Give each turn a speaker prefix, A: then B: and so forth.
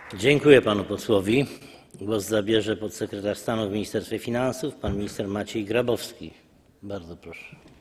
A: Dziękuję panu posłowi. Głos zabierze podsekretarz stanu w Ministerstwie Finansów pan minister Maciej Grabowski. Bardzo proszę.